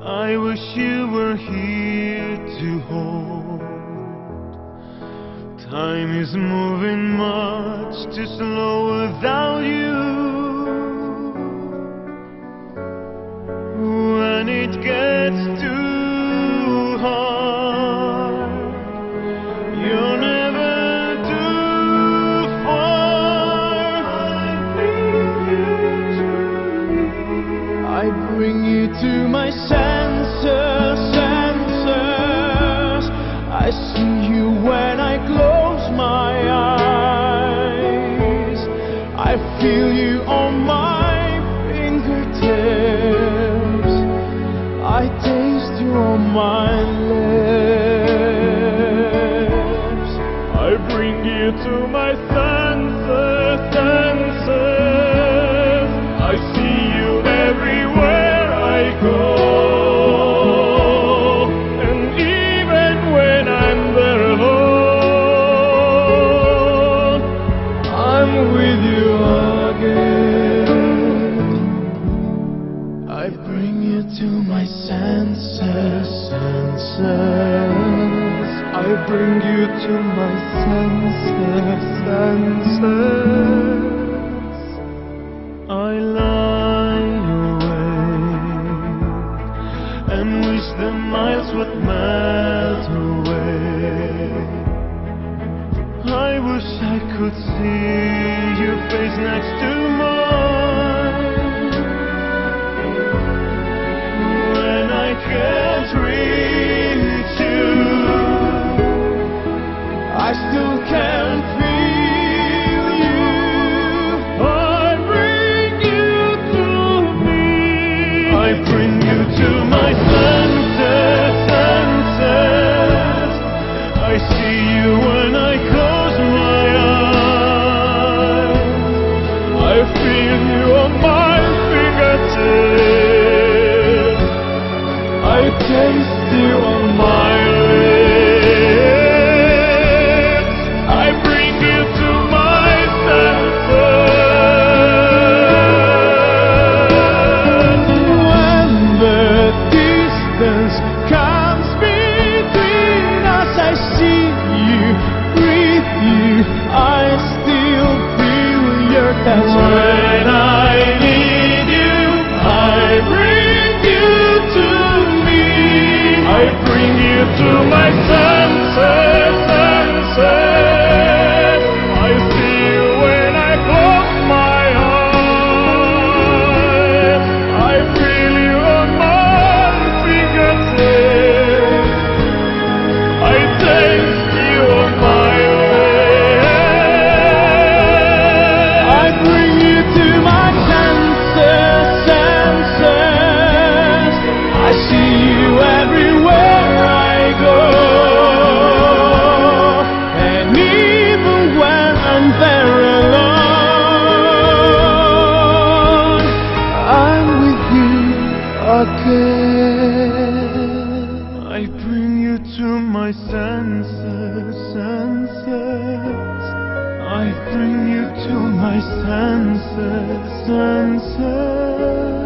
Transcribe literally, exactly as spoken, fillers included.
I wish you were here to hold. Time is moving much too slow without you. When it gets too hard, you're never too far. I bring you to my senses, senses. I see you when I close my eyes. I feel you on my fingertips. I taste you on my lips. I bring you to my senses, senses. I see you everywhere I go. And even when I'm there alone, I'm with you again. I bring you to my senses, senses. I bring you to my senses, senses. I lie awake and wish the miles would melt away. I wish I could see your face next to mine. When I can't reach you, I still can feel you. I bring you to me. I bring you to my senses, senses. I see you when I close my eyes. I feel you on my fingertips. I taste you on my lips. I bring you to my senses. When the distance comes between us, I see you, breathe you. I still feel your touch. When I need you, I bring you to me. I bring you to my senses, senses. I see you when I close my eyes. I feel you on my fingertips. I taste you on my lips. I bring you to my senses, senses. I see you everywhere I go. And even when I'm there alone, I'm with you again. I bring you to my senses, senses. I bring you to my senses, senses.